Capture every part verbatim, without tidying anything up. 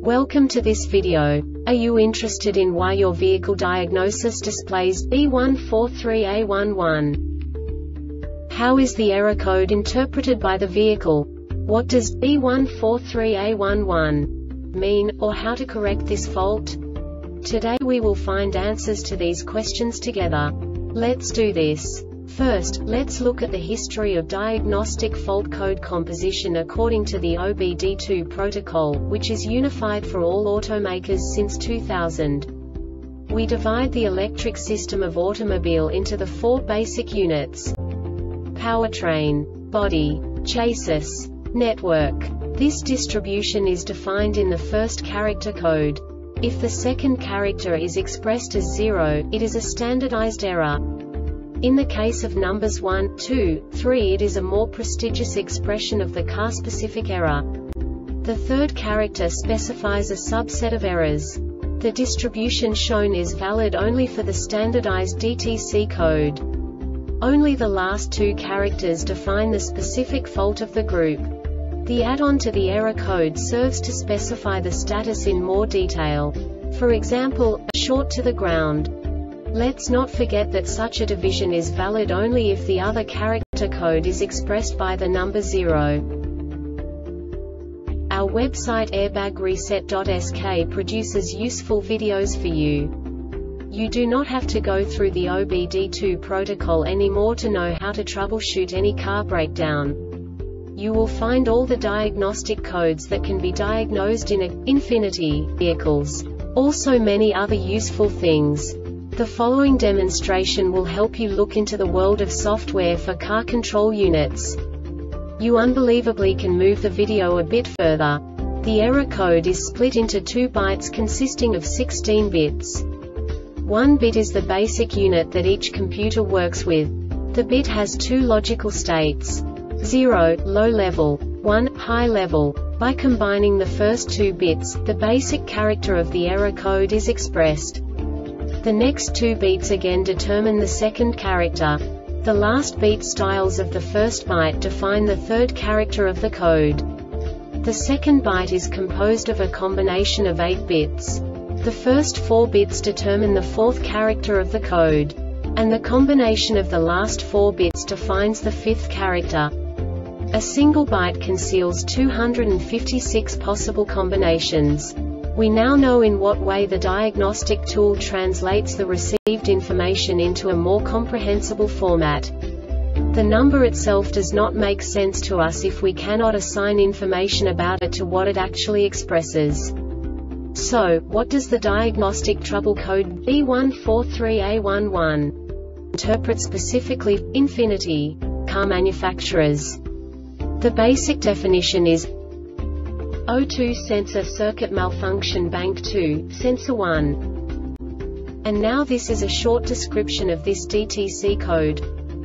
Welcome to this video. Are you interested in why your vehicle diagnosis displays B one four three A one one? How is the error code interpreted by the vehicle? What does B one four three A one one mean, or how to correct this fault? Today we will find answers to these questions together. Let's do this. First, let's look at the history of diagnostic fault code composition according to the O B D two protocol, which is unified for all automakers since two thousand. We divide the electric system of automobile into the four basic units: powertrain, body, chassis, network. This distribution is defined in the first character code. If the second character is expressed as zero, it is a standardized error. In the case of numbers one, two, three, it is a more prestigious expression of the car-specific error. The third character specifies a subset of errors. The distribution shown is valid only for the standardized D T C code. Only the last two characters define the specific fault of the group. The add-on to the error code serves to specify the status in more detail. For example, a short to the ground. Let's not forget that such a division is valid only if the other character code is expressed by the number zero. Our website airbag reset dot S K produces useful videos for you. You do not have to go through the O B D two protocol anymore to know how to troubleshoot any car breakdown. You will find all the diagnostic codes that can be diagnosed in a Infiniti vehicles. Also many other useful things. The following demonstration will help you look into the world of software for car control units. You unbelievably can move the video a bit further. The error code is split into two bytes consisting of sixteen bits. One bit is the basic unit that each computer works with. The bit has two logical states: zero, low level, one, high level. By combining the first two bits, the basic character of the error code is expressed. The next two beats again determine the second character. The last beat styles of the first byte define the third character of the code. The second byte is composed of a combination of eight bits. The first four bits determine the fourth character of the code. And the combination of the last four bits defines the fifth character. A single byte conceals two hundred fifty-six possible combinations. We now know in what way the diagnostic tool translates the received information into a more comprehensible format. The number itself does not make sense to us if we cannot assign information about it to what it actually expresses. So, what does the diagnostic trouble code B one four three A one one interpret specifically for Infiniti car manufacturers? The basic definition is O two sensor circuit malfunction bank two, sensor one. And now this is a short description of this D T C code.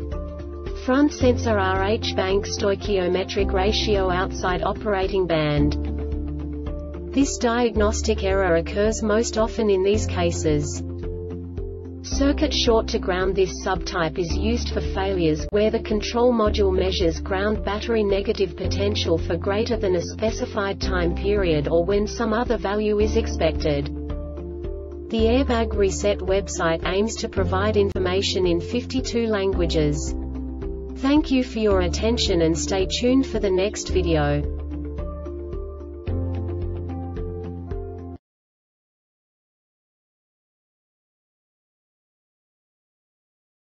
Front sensor R H bank stoichiometric ratio outside operating band. This diagnostic error occurs most often in these cases. Circuit short to ground. This subtype is used for failures where the control module measures ground battery negative potential for greater than a specified time period or when some other value is expected. The Airbag Reset website aims to provide information in fifty-two languages. Thank you for your attention and stay tuned for the next video.